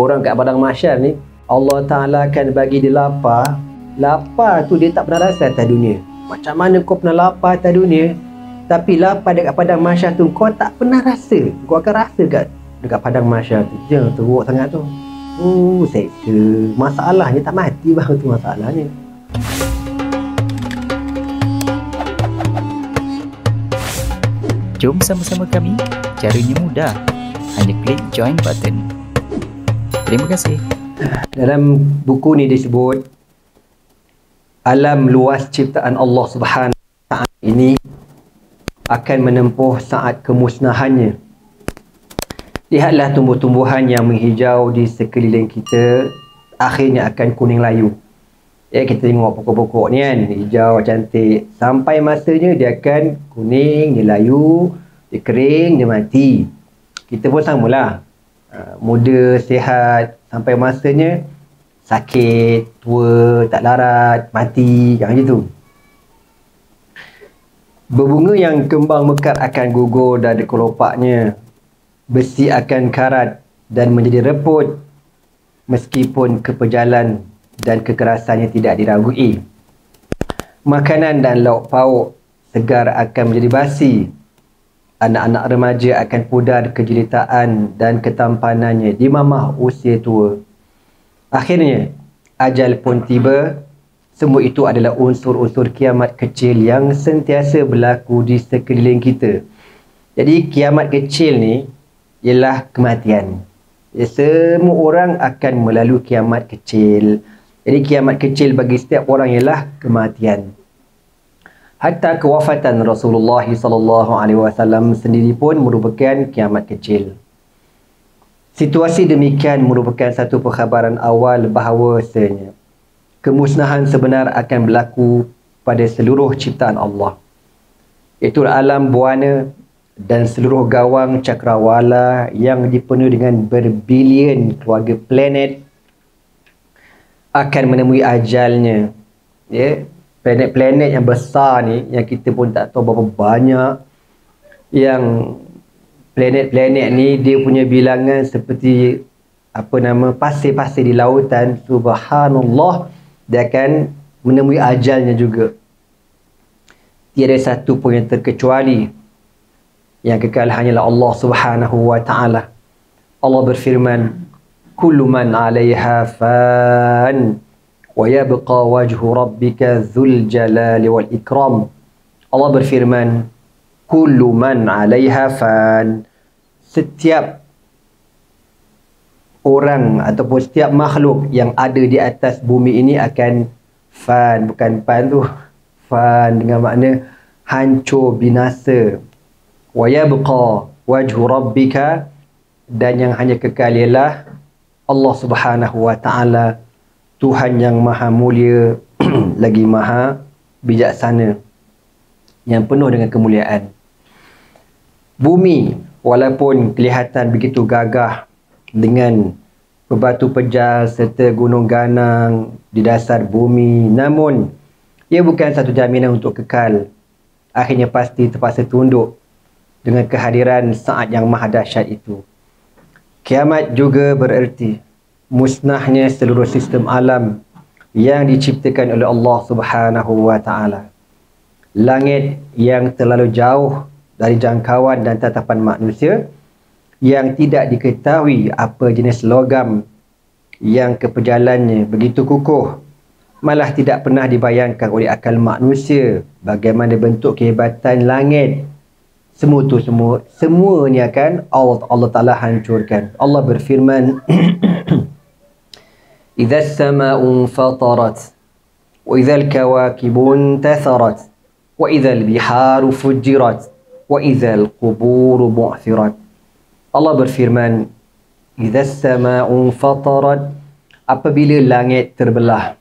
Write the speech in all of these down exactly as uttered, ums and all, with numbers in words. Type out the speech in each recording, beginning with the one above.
orang kat padang mahsyar ni, Allah Ta'ala akan bagi dia lapar. Lapar tu dia tak pernah rasa atas dunia. Macam mana kau pernah lapar atas dunia, tapi lapar dekat padang mahsyar tu kau tak pernah rasa. Kau akan rasa kat dekat padang mahsyar tu. Ya, teruk sangat tu. Oh, seksa. Masalahnya tak mati bang, tu masalahnya. Jom sama-sama kami. Caranya mudah. Hanya klik join button. Terima kasih. Dalam buku ni disebut alam luas ciptaan Allah Subhanahu Wa Taala ini akan menempuh saat kemusnahannya. Lihatlah tumbuh-tumbuhan yang menghijau di sekeliling kita akhirnya akan kuning layu. Ya, kita tengok pokok-pokok ni kan, hijau cantik. Sampai masanya dia akan kuning, dia layu, dia kering, dia mati. Kita pun samalah. Uh, muda, sihat, sampai masanya sakit, tua, tak larat, mati, kan gitu. Berbunga yang kembang mekar akan gugur dan kelopaknya. Besi akan karat dan menjadi reput meskipun kepejalan dan kekerasannya tidak diragui. Makanan dan lauk pauk segar akan menjadi basi. Anak-anak remaja akan pudar kejeritaan dan ketampanannya di mamah usia tua. Akhirnya, ajal pun tiba. Semua itu adalah unsur-unsur kiamat kecil yang sentiasa berlaku di sekeliling kita. Jadi, kiamat kecil ni ialah kematian. Ya, semua orang akan melalui kiamat kecil. Jadi, kiamat kecil bagi setiap orang ialah kematian. Hatta kewafatan Rasulullah sallallahu alaihi wasallam sendiri pun merupakan kiamat kecil. Situasi demikian merupakan satu perkhabaran awal bahawasanya kemusnahan sebenar akan berlaku pada seluruh ciptaan Allah. Iaitu alam buana dan seluruh gawang cakrawala yang dipenuhi dengan berbilion keluarga planet akan menemui ajalnya. Ya, planet-planet yang besar ni yang kita pun tak tahu berapa banyak, yang planet-planet ni dia punya bilangan seperti apa nama pasir-pasir di lautan. Subhanallah, dia akan menemui ajalnya juga. Tiada satu pun yang terkecuali. Yang kekal hanyalah Allah Subhanahu Wa Taala. Allah berfirman, kullu man 'alaiha fan wa yabqa wajhu rabbika dzul jalali wal ikram. Allah berfirman, kullu man 'alaiha fan. Setiap orang ataupun setiap makhluk yang ada di atas bumi ini akan fan, bukan pan tu. Fan dengan makna hancur, binasa. Wa yabqa wajhu rabbika, dan yang hanya kekal ialah Allah Subhanahu Wa Taala, Tuhan yang maha mulia lagi maha bijaksana, yang penuh dengan kemuliaan. Bumi walaupun kelihatan begitu gagah dengan berbatu pejal serta gunung ganang di dasar bumi, namun ia bukan satu jaminan untuk kekal. Akhirnya pasti terpaksa tunduk dengan kehadiran saat yang maha dahsyat itu. Kiamat juga bererti musnahnya seluruh sistem alam yang diciptakan oleh Allah Subhanahu Wa Taala. Langit yang terlalu jauh dari jangkauan dan tatapan manusia, yang tidak diketahui apa jenis logam yang kepejalannya begitu kukuh, malah tidak pernah dibayangkan oleh akal manusia bagaimana bentuk kehebatan langit. Semua tu semua semuanya akan Allah, Allah Taala hancurkan. Allah berfirman, إذا السماء انفطرت وإذا الكواكب انتثرت وإذا البحار فجرت وإذا القبور بعثرت. Allah berfirman, إذا السماء انفطرت, apabila langit terbelah.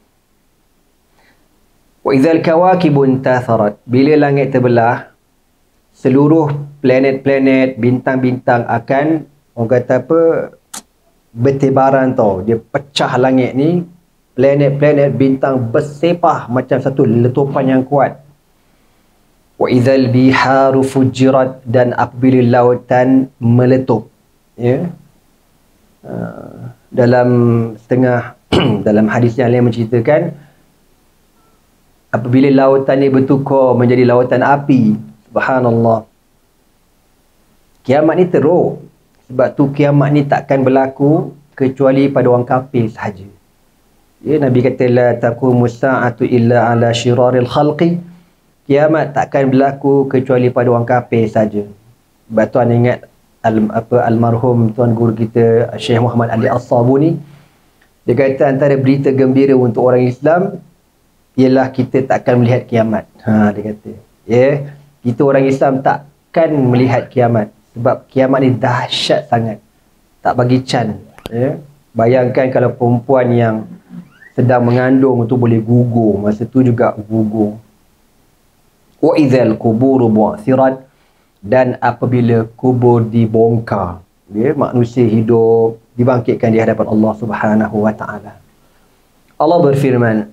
وإذا الكواكب انتثرت, bila langit terbelah, seluruh planet-planet, bintang-bintang akan, orang kata apa, bertebaran tau. Dia pecah langit ni, planet-planet bintang bersepah macam satu letupan yang kuat. Wa idzal biharu fujirat, dan apabila lautan meletup, ya. Uh, dalam setengah dalam hadis yang lain menceritakan apabila lautan ini bertukar menjadi lautan api, subhanallah, kiamat ni teruk. Sebab tu kiamat ni takkan berlaku kecuali pada orang kafir sahaja. Ya, Nabi kata la taqumu sa'atu illa ala syiraril khalqi. Kiamat takkan berlaku kecuali pada orang kafir saja. Sebab tu anda ingat al, apa almarhum tuan guru kita Syekh Muhammad Ali As-Sabuni, dia kata antara berita gembira untuk orang Islam ialah kita takkan melihat kiamat. Ha, dia kata, ya, yeah, kita orang Islam takkan melihat kiamat sebab kiamat ni dahsyat sangat. Tak bagi can. Ya. Bayangkan kalau perempuan yang sedang mengandung tu boleh gugur, masa tu juga gugur. Wa idzal quburu bu'thirat, dan apabila kubur dibongkar, ya, manusia hidup dibangkitkan di hadapan Allah Subhanahu wa taala. Allah berfirman,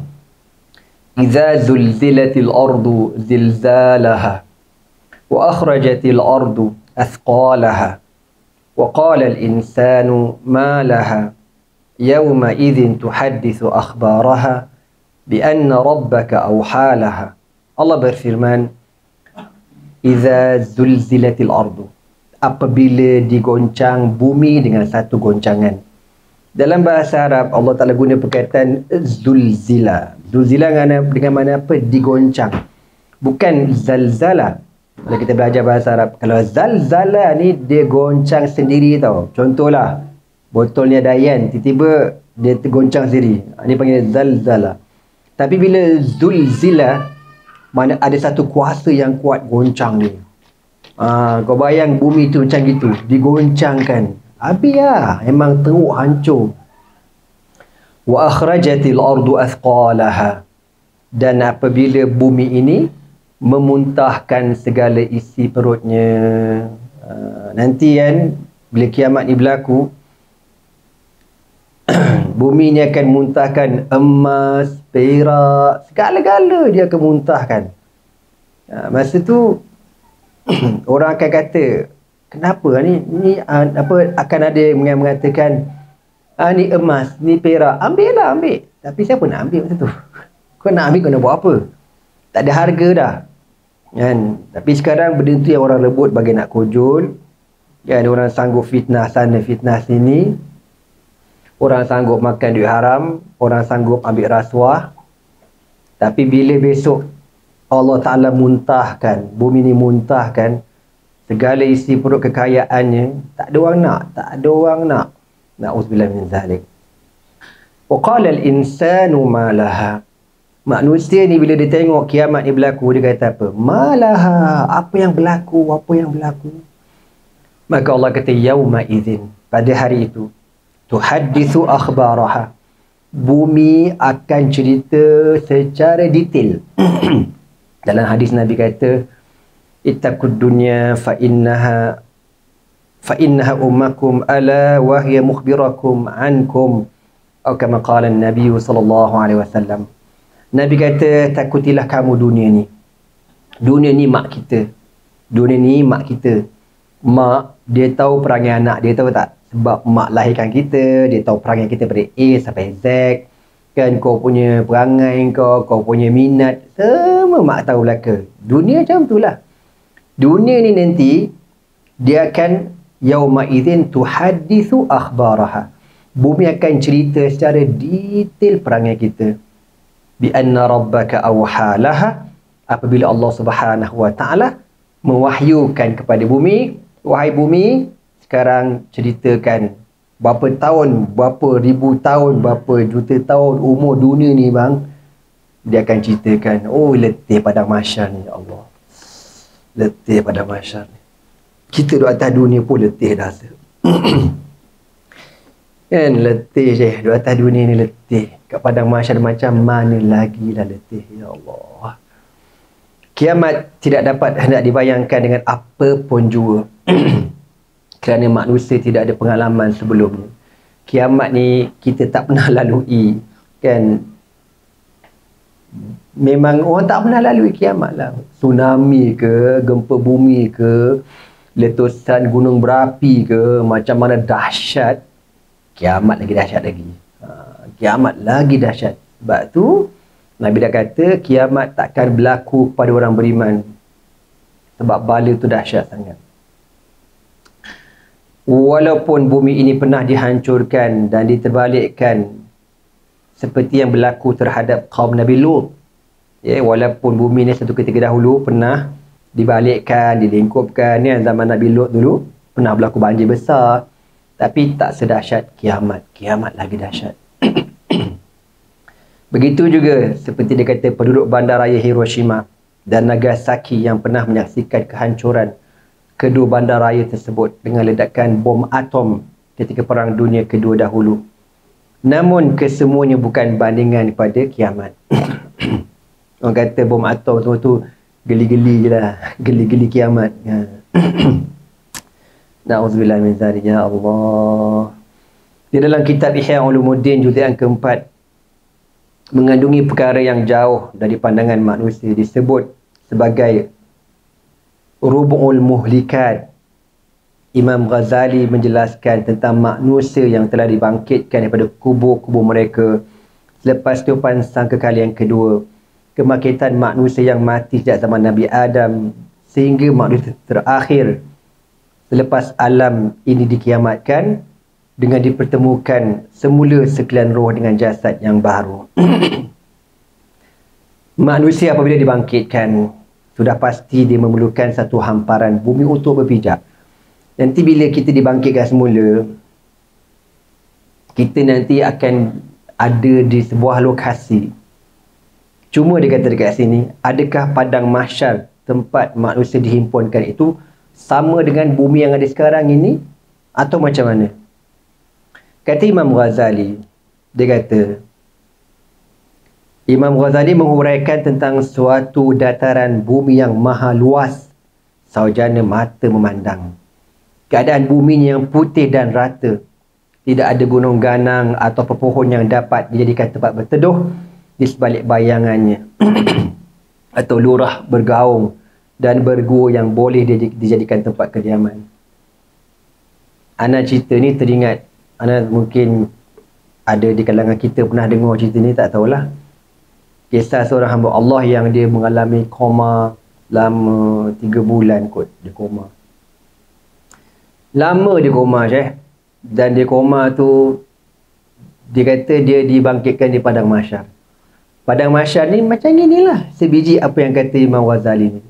idza zulzilatil ardu zilzalaha wa akhrajatil ardu athqalaha wa qala al insanu ma laha yawma idzin tuhaddithu akhbaraha bi anna rabbaka awhalaha. Allah berfirman, idza zulzilatil ardu, apabila digoncang bumi dengan satu goncangan. Dalam bahasa Arab Allah Taala guna perkataan zulzila. Zulzila dengan, dengan mana apa? Digoncang. Bukan zalzala. Kalau kita belajar bahasa Arab, kalau zalzala ni dia goncang sendiri tau. Contohlah, botolnya Dayan tiba-tiba dia tergoncang sendiri. Ini panggil zalzala. Tapi bila zulzila, mana ada satu kuasa yang kuat goncang ni. Ha, kau bayang bumi tu macam gitu, digoncangkan. Habis lah, memang teruk hancur. Wa akhrajatil ardu athqalaha, dan apabila bumi ini memuntahkan segala isi perutnya. Ha, nanti kan bila kiamat ni berlaku, bumi ni akan muntahkan emas, perak, segala-gala dia akan muntahkan. Ha, masa tu orang akan kata, kenapa ni ni uh, apa akan ada yang mengatakan, ah, ni emas, ni perak, ambil lah, ambil. Tapi siapa nak ambil masa tu? Kau nak ambil, kau nak buat apa? Tak ada harga dah. Kan? Tapi sekarang benda tu yang orang rebut bagi nak kojol. Kan? Orang sanggup fitnah sana, fitnah sini. Orang sanggup makan duit haram, orang sanggup ambil rasuah. Tapi bila besok Allah Ta'ala muntahkan, bumi ni muntahkan segala isi perut kekayaannya, tak ada orang nak, tak ada orang nak. Na'udzubillah min zalik. Wa qala al-insanu ma laha. Manusia ni bila dia tengok kiamat ni berlaku, dia kata apa? Ma laha, apa yang berlaku, apa yang berlaku. Maka Allah kata, yauma idzin, pada hari itu, tuhaddithu akhbaraha, bumi akan cerita secara detail. Dalam hadis Nabi kata, ittaqud dunya fa innaha fa innaha ummakum ala wa hiya mukhbirakum ankum, atau kama qala an-nabi sallallahu alaihi wasallam. Nabi kata, takutilah kamu dunia ni. Dunia ni mak kita. Dunia ni mak kita. Mak, dia tahu perangai anak dia, tahu tak? Sebab mak lahirkan kita, dia tahu perangai kita dari A sampai Z. Kan, kau punya perangai kau, kau punya minat, semua mak tahu belaka. Dunia macam tu lah. Dunia ni nanti, dia akan yauma idzin tuhaddithu akhbaraha. Bumi akan cerita secara detail perangai kita. Bi anna rabbaka awhalaha, apabila Allah Subhanahu wa taala mewahyukan kepada bumi, wahai bumi, sekarang ceritakan berapa tahun, berapa ribu tahun, berapa juta tahun umur dunia ni bang. Dia akan ceritakan, oh letih padang mahsyar ni, ya Allah. Letih padang mahsyar ni. Kita duduk atas dunia pun letih dah. Kan letih je, duduk atas dunia ni letih. Kat padang mahsyar macam mana lagi lah letih, ya Allah. Kiamat tidak dapat hendak dibayangkan dengan apa pun jua. Kerana manusia tidak ada pengalaman sebelumnya. Kiamat ni kita tak pernah lalui. Kan? Memang orang tak pernah lalui kiamat lah. Tsunami ke, gempa bumi ke, letusan gunung berapi ke, macam mana dahsyat. kiamat lagi dahsyat lagi. Ha, kiamat lagi dahsyat. Sebab tu Nabi dah kata kiamat takkan berlaku kepada orang beriman. Sebab bala tu dahsyat sangat. Walaupun bumi ini pernah dihancurkan dan diterbalikkan seperti yang berlaku terhadap kaum Nabi Lut. Ya, walaupun bumi ni satu ketika dahulu pernah dibalikkan, dilingkupkan, ya, zaman Nabi Lut dulu pernah berlaku banjir besar, tapi tak sedahsyat kiamat. Kiamat lagi dahsyat. Begitu juga seperti dia kata penduduk bandaraya Hiroshima dan Nagasaki yang pernah menyaksikan kehancuran kedua bandaraya tersebut dengan ledakan bom atom ketika Perang Dunia Kedua dahulu. Namun kesemuanya bukan bandingan kepada kiamat. Orang kata bom atom semua tu geli-geli je lah. Geli-geli kiamat. Na'udzubillah min zalik, ya Allah. Di dalam kitab Ihya Ulumuddin juz'an keempat mengandungi perkara yang jauh dari pandangan manusia disebut sebagai Rubu'ul Muhlikat. Imam Ghazali menjelaskan tentang manusia yang telah dibangkitkan daripada kubur-kubur mereka selepas tupan sangkakala yang kedua, kebangkitan manusia yang mati sejak zaman Nabi Adam sehingga manusia terakhir selepas alam ini dikiamatkan dengan dipertemukan semula sekalian roh dengan jasad yang baru. Manusia apabila dibangkitkan, sudah pasti dia memerlukan satu hamparan bumi untuk berpijak. Nanti bila kita dibangkitkan semula, kita nanti akan ada di sebuah lokasi. Cuma dia kata dekat sini, adakah padang mahsyar tempat manusia dihimpunkan itu sama dengan bumi yang ada sekarang ini atau macam mana? Kata Imam Ghazali, dia kata, Imam Ghazali menghuraikan tentang suatu dataran bumi yang maha luas, saujana mata memandang. Keadaan bumi yang putih dan rata. Tidak ada gunung ganang atau pepohon yang dapat dijadikan tempat berteduh di sebalik bayangannya. Atau lurah bergaung dan bergua yang boleh dijadikan tempat kediaman. Ana cerita ni teringat, Ana mungkin ada di kalangan kita pernah dengar cerita ni, tak tahulah. Kisah seorang hamba Allah yang dia mengalami koma lama tiga bulan kot. Dia koma. Lama dia koma, Syekh. Dan dia koma tu, dia kata dia dibangkitkan di padang mahsyar. Padang mahsyar ni macam inilah. Sebiji apa yang kata Imam Ghazali ni.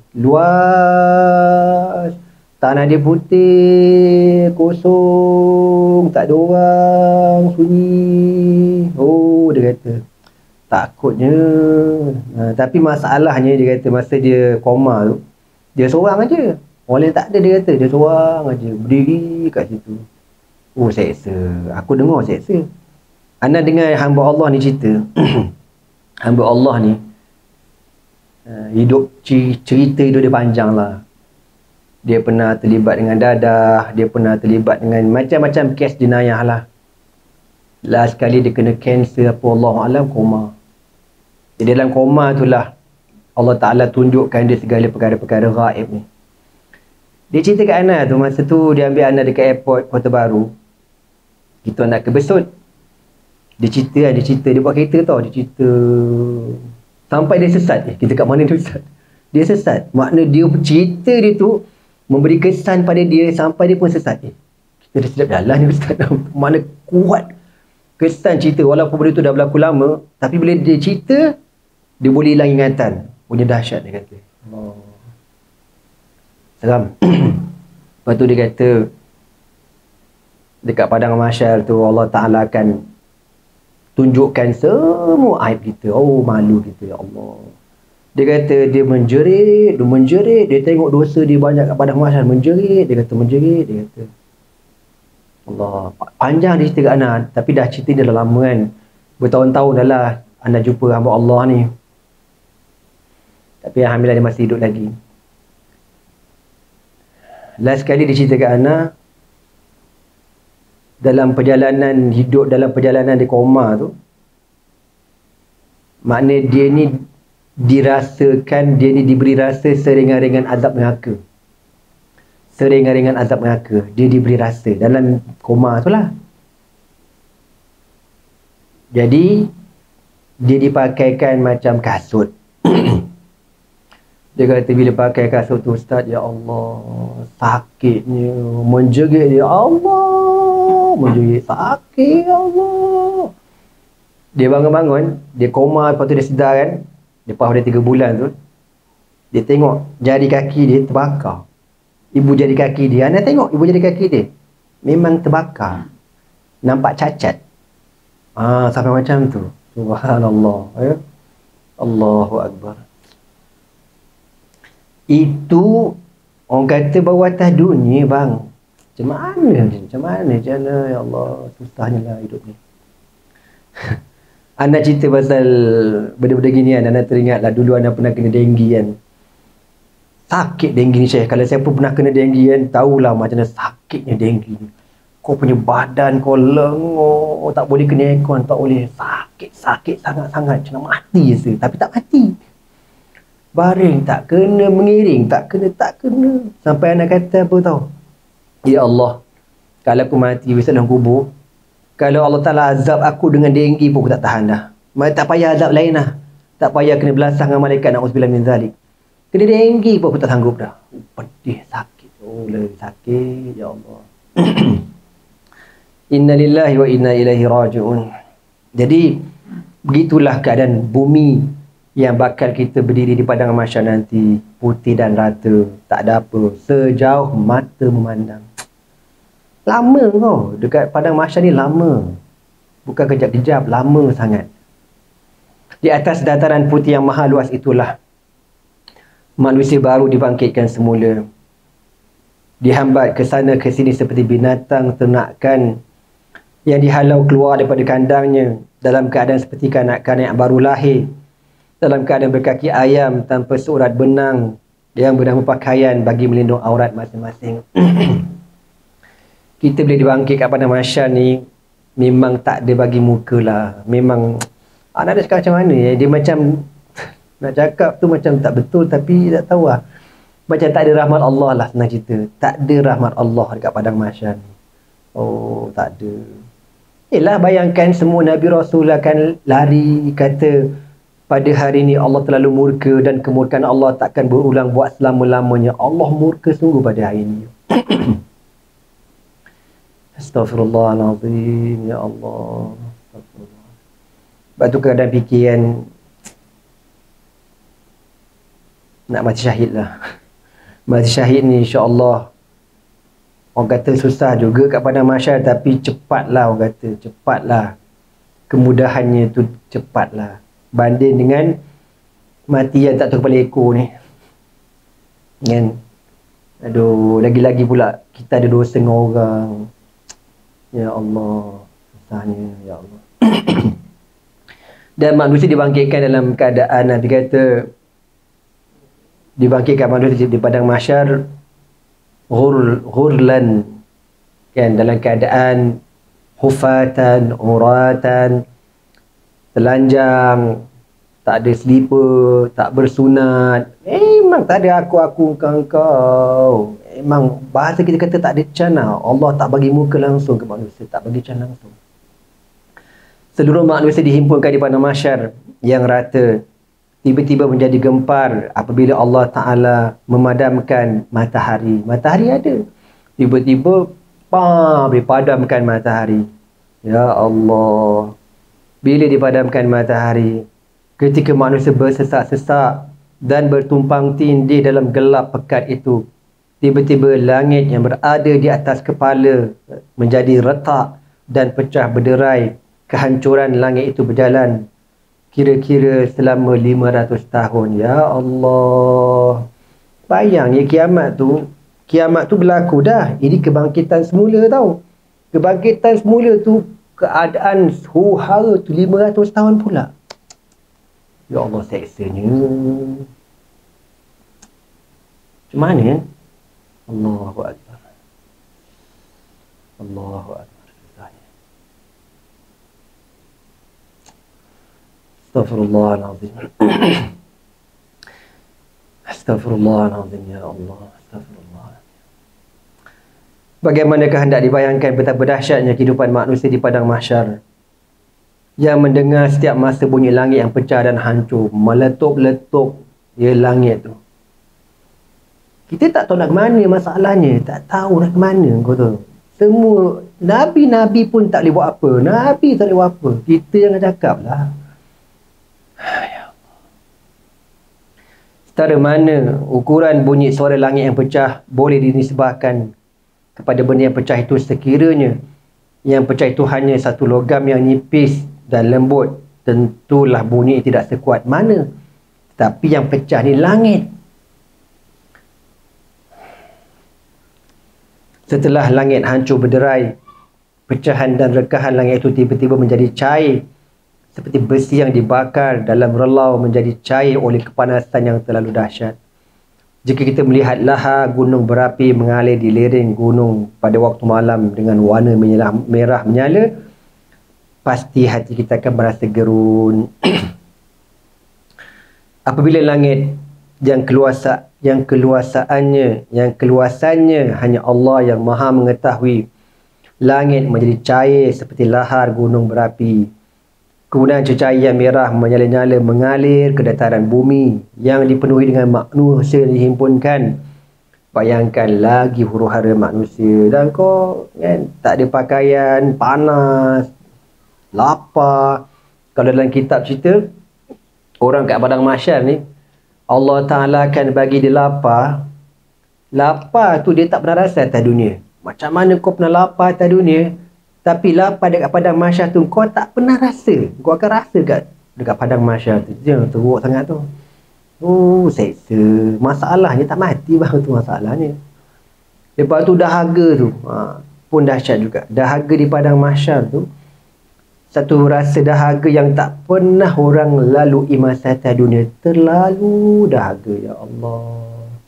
Luas. Tanah dia putih, kosong, tak ada orang, sunyi. Oh, dia kata. Takutnya. Ha, tapi masalahnya dia kata masa dia koma tu, dia seorang aja. Orang lain tak ada, dia kata. Dia seorang aja. Berdiri kat situ. Oh, seksa. Aku dengar seksa. Anda dengar hamba Allah ni cerita. Hamba Allah ni, uh, hidup, cerita hidup dia panjang lah. Dia pernah terlibat dengan dadah. Dia pernah terlibat dengan macam-macam kes jenayah lah. Last sekali dia kena kanser apa, Allahu'alam, koma. Di dalam koma itulah Allah Ta'ala tunjukkan dia segala perkara-perkara gaib ni. Dia cerita kat Ana tu, masa tu dia ambil Ana dekat airport Kota Baru. Kita nak ke Besut. Dia cerita kan, dia cerita, dia buat kereta tau, dia cerita. Sampai dia sesat. Eh, kita kat mana dia sesat? Dia sesat. Makna dia cerita dia tu memberi kesan pada dia sampai dia pun sesat. Eh, kita dah sedap jalan ni Ustaz. Makna kuat kesan cerita. Walaupun benda tu dah berlaku lama, tapi bila dia cerita, dia boleh hilang ingatan. Punya dahsyat dia kata. Oh. Seram. Lepas tu dia kata, dekat padang mahsyar tu Allah Ta'ala akan tunjukkan semua aib kita. Oh, malu kita, ya Allah. Dia kata dia menjerit, dia menjerit, dia tengok dosa dia banyak kat padang mahsyar, menjerit, dia kata menjerit, dia kata. Allah, panjang dia cerita kat Ana, tapi dah cerita dia dah lama kan. Bertahun-tahun dah lah Ana jumpa hamba Allah ni. Tapi alhamdulillah dia masih hidup lagi. Last sekali dia cerita kat Ana, dalam perjalanan hidup, dalam perjalanan dia koma tu, makna dia ni dirasakan, dia ni diberi rasa seringan-ringan azab neraka. Seringan-ringan azab neraka dia diberi rasa dalam koma tu lah. Jadi dia dipakaikan macam kasut. Dia kata bila pakai kasut tu, Ustaz, ya Allah, sakitnya, menjerit, ya Allah, menjerit, sakit, ya Allah. Dia bangun-bangun, dia koma, lepas tu dia sedar kan, lepas dia tiga bulan tu, dia tengok jari kaki dia terbakar. Ibu jari kaki dia, anda tengok ibu jari kaki dia, memang terbakar, nampak cacat. Ah, sampai macam tu. Subhanallah, ya. Allahu Akbar. Itu orang kata baru atas dunia, bang. Macam mana je? Macam mana je? Ya Allah, susahnya lah hidup ni. Anda cerita pasal benda-benda gini kan, anda teringat lah dulu anda pernah kena denggi kan. Sakit denggi ni, Syekh. Kalau siapa pernah kena denggi kan, tahulah macam mana sakitnya denggi ni. Kau punya badan kau lengur, tak boleh kena aircon, tak boleh. Sakit-sakit sangat-sangat, macam nak mati je. Tapi tak mati. Baring tak kena, mengiring tak kena, tak kena. Sampai anak kata apa tahu? Ya Allah, kalau aku mati besok dalam kubur, kalau Allah Ta'ala azab aku dengan denggi pun aku tak tahan dah. Tak payah azab lain lah. Tak payah kena belasah dengan malaikat, na'udzubillah min zalik. Kena denggi pun aku tak sanggup dah. Pedih, sakit. Oh, lebih sakit. Ya Allah. Inna lillahi wa inna ilaihi raji'un. Jadi, begitulah keadaan bumi yang bakal kita berdiri di padang mahsyar nanti, putih dan rata, tak ada apa, sejauh mata memandang. Lama kau dekat padang mahsyar ni, lama, bukan kejap-kejap, lama sangat. Di atas dataran putih yang maha luas itulah manusia baru dibangkitkan semula, dihambat ke sana ke sini seperti binatang ternakan yang dihalau keluar daripada kandangnya dalam keadaan seperti kanak-kanak yang baru lahir, dalam keadaan berkaki ayam tanpa seurat benang yang bernama pakaian bagi melindung aurat masing-masing. Kita boleh dibangkit kat padang mahsyar ni, memang tak ada bagi muka lah. Memang, anak dia cakap macam mana ya? Dia macam, nak cakap tu macam tak betul tapi tak tahu lah. Macam tak ada rahmat Allah lah, senang cerita. Tak ada rahmat Allah dekat padang mahsyar ni. Oh, tak ada. Yelah, bayangkan semua Nabi Rasul akan lari, kata, pada hari ini Allah terlalu murka dan kemurkaan Allah takkan berulang buat selama-lamanya. Allah murka sungguh pada hari ini. Astaghfirullahaladzim, ya Allah. Astaghfirullah. Sebab tu kadang fikiran nak mati syahid lah. Mati syahid ni insya-Allah orang kata susah juga kat padang mahsyar, tapi cepatlah orang kata, cepatlah. Kemudahannya tu cepatlah. Banding dengan mati yang tak tahu kepala ekor ni kan. Aduh, lagi-lagi pula kita ada dosa dengan orang. Ya Allah, susahnya, ya Allah. Dan manusia dibangkitkan dalam keadaan, Nabi kata, dibangkitkan manusia di padang mahsyar ghur, ghurlan kan, dalam keadaan hufatan, uratan, telanjang, tak ada slipper, tak bersunat. Memang tak ada aku-aku kau-kau. Memang bahasa kita kata tak ada cana. Allah tak bagi muka langsung ke manusia, tak bagi cana langsung. Seluruh manusia dihimpunkan di padang mahsyar yang rata, tiba-tiba menjadi gempar apabila Allah Ta'ala memadamkan matahari. Matahari ada, tiba-tiba pam, dipadamkan matahari. Ya Allah, bila dipadamkan matahari, ketika manusia bersesak-sesak dan bertumpang tindih dalam gelap pekat itu, tiba-tiba langit yang berada di atas kepala menjadi retak dan pecah berderai. Kehancuran langit itu berjalan kira-kira selama lima ratus tahun. Ya Allah, bayang ya, kiamat tu, kiamat tu berlaku dah. Ini kebangkitan semula tau. Kebangkitan semula tu, keadaan huru-hara tu lima ratus tahun pula. Ya Allah, seksanya. Macam mana? Allahu Akbar. Allahu Akbar. Astaghfirullahaladzim. Astaghfirullahaladzim, ya Allah. Astaghfirullah. Bagaimanakah hendak dibayangkan betapa dahsyatnya kehidupan manusia di padang mahsyar. yang mendengar setiap masa bunyi langit yang pecah dan hancur, meletup-letup ya langit tu. Kita tak tahu nak ke mana masalahnya, tak tahu nak ke mana kau tahu. Semua Nabi-Nabi pun tak boleh buat apa, Nabi tak boleh buat apa. Kita jangan cakap lah. Setara mana ukuran bunyi suara langit yang pecah boleh dinisbahkan kepada benda yang pecah itu, sekiranya yang pecah itu hanya satu logam yang nipis dan lembut, tentulah bunyi tidak sekuat mana. Tapi yang pecah ni langit. Setelah langit hancur berderai, pecahan dan rekahan langit itu tiba-tiba menjadi cair, seperti besi yang dibakar dalam relau menjadi cair oleh kepanasan yang terlalu dahsyat. Jika kita melihat lahar gunung berapi mengalir di lereng gunung pada waktu malam dengan warna merah, merah menyala, pasti hati kita akan merasa gerun. Apabila langit yang keluasa, yang keluasaannya, yang keluasannya hanya Allah yang Maha mengetahui, langit menjadi cair seperti lahar gunung berapi. Kemudian cecair yang merah menyala-nyala mengalir ke dataran bumi yang dipenuhi dengan manusia dihimpunkan. Bayangkan lagi huru-hara manusia dan kau kan, tak ada pakaian, panas, lapar. Kalau dalam kitab cerita, orang kat padang mahsyar ni, Allah Ta'ala akan bagi dia lapar. Lapar tu dia tak pernah rasa atas dunia. Macam mana kau pernah lapar atas dunia, tapi lapar dekat padang mahsyar tu kau tak pernah rasa. Kau akan rasa kat dekat padang mahsyar tu. Dia teruk sangat tu. Oh, seksa. Masalahnya tak mati bang tu masalahnya. Lepas tu dahaga tu. Ha, pun dahsyat juga. Dahaga di padang mahsyar tu. Satu rasa dahaga yang tak pernah orang lalui masa atas dunia. Terlalu dahaga, ya Allah.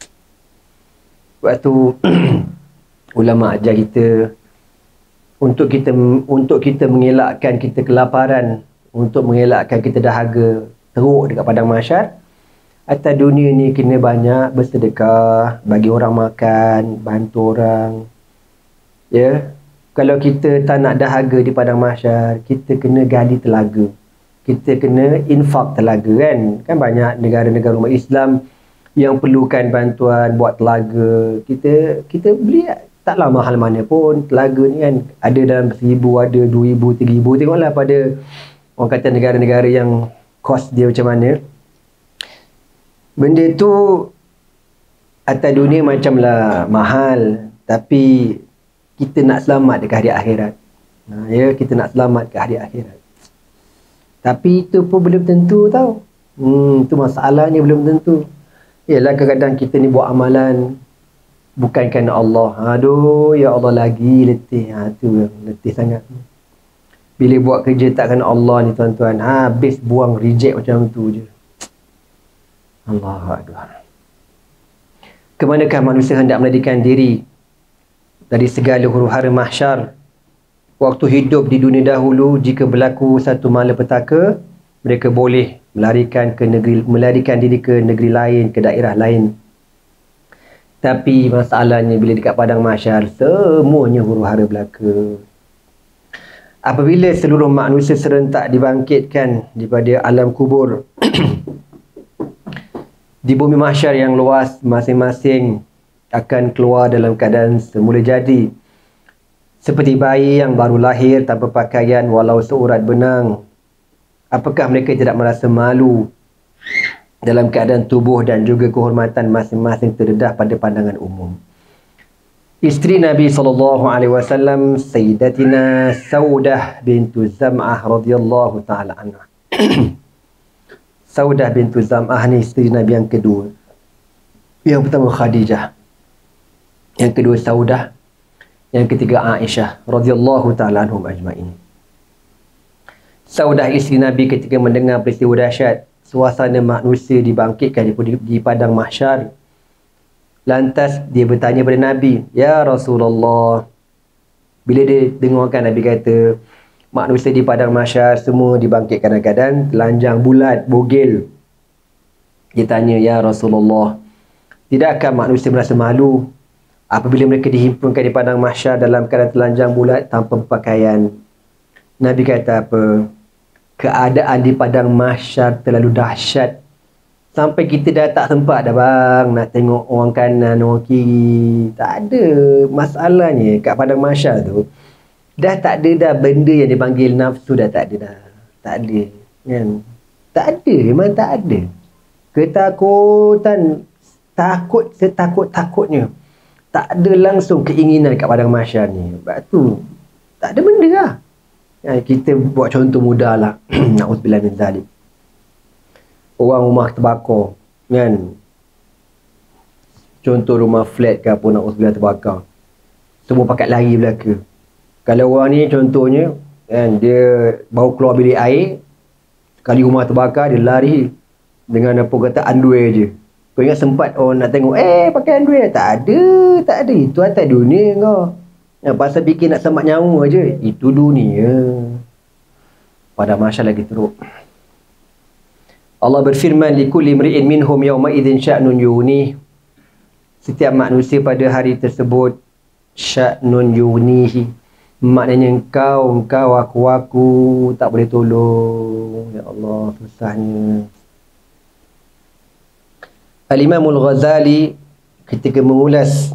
Sebab tu ulama ajar kita untuk kita untuk kita mengelakkan kita kelaparan, untuk mengelakkan kita dahaga teruk dekat padang mahsyar. Atas dunia ni kena banyak bersedekah, bagi orang makan, bantu orang. Ya. Kalau kita tak nak dahaga di padang mahsyar, kita kena gali telaga. Kita kena infak telaga kan. Kan banyak negara-negara umat Islam yang perlukan bantuan buat telaga. Kita kita beli taklah mahal mana pun telaga ni kan. Ada dalam seribu, ada dua ribu, tiga ribu. Tengoklah pada orang kata negara-negara yang kos dia macam mana. Benda tu atas dunia macamlah mahal, tapi kita nak selamat dekat hari akhirat. Nah, ya, kita nak selamat dekat hari akhirat. Tapi itu pun belum tentu tau. Hmm, tu masalahnya belum tentu. Yalah, kadang-kadang kita ni buat amalan bukan kerana Allah. Aduh, ya Allah lagi letih. Ha, tu letih sangat. Bila buat kerja tak kerana Allah ni tuan-tuan, habis buang reject macam tu je. Allah Akbar. Kemanakah manusia hendak melarikan diri dari segala huru-hara mahsyar? Waktu hidup di dunia dahulu, jika berlaku satu malapetaka, mereka boleh melarikan ke negeri, melarikan diri ke negeri lain, ke daerah lain. Tapi masalahnya bila dekat padang mahsyar, semuanya huru-hara belaka. Apabila seluruh manusia serentak dibangkitkan daripada alam kubur, di bumi mahsyar yang luas, masing-masing akan keluar dalam keadaan semula jadi, seperti bayi yang baru lahir tanpa pakaian walau seurat benang. Apakah mereka tidak merasa malu dalam keadaan tubuh dan juga kehormatan masing-masing terdedah pada pandangan umum? Isteri Nabi sallallahu alaihi wasallam, Sayyidatina Saudah bintu Zam'ah radhiyallahu taala anha. Saudah bintu Zam'ah ni isteri Nabi yang kedua. Yang pertama Khadijah, yang kedua Saudah, yang ketiga Aisyah radhiyallahu taala anhum ajma'in. Saudah isteri Nabi ketika mendengar peristiwa dahsyat suasana manusia dibangkitkan di, di padang mahsyar, lantas dia bertanya pada Nabi, "Ya Rasulullah." Bila dia dengarkan Nabi kata manusia di padang mahsyar semua dibangkitkan dalam keadaan telanjang bulat, bogel, dia tanya, "Ya Rasulullah, tidakkah manusia merasa malu apabila mereka dihimpunkan di padang mahsyar dalam keadaan telanjang bulat tanpa pakaian?" Nabi kata apa? keadaan di padang mahsyar terlalu dahsyat sampai kita dah tak sempat dah bang nak tengok orang kanan, orang kiri. Tak ada. Masalahnya kat padang mahsyar tu dah tak ada dah benda yang dipanggil nafsu, dah tak ada dah. Tak ada. Kan? Tak ada. Memang tak ada. Ketakutan, takut setakut-takutnya. Tak ada langsung keinginan kat padang mahsyar ni. Sebab tu tak ada benda lah. Ya, kita buat contoh mudah lah. Na'udzubillah min zalik. Orang rumah terbakar. Kan? Contoh rumah flat ke apa, na'udzubillah terbakar. Semua pakat lari belaka. Kalau orang ni contohnya, kan, dia baru keluar bilik air, sekali rumah terbakar, dia lari dengan apa kata underwear je. Kau ingat sempat orang nak tengok, eh pakai underwear? Tak ada, tak ada. Itu atas dunia kau. Ya, pasal fikir nak semak nyawa je. Itu dunia. Pada masa lagi teruk. Allah berfirman, likulli mri'in minhum yawma idzin sya'nun yunih. Setiap manusia pada hari tersebut sya'nun yunihi. Maknanya engkau, engkau, aku, aku tak boleh tolong. Ya Allah, susahnya. Al-Imamul Ghazali ketika mengulas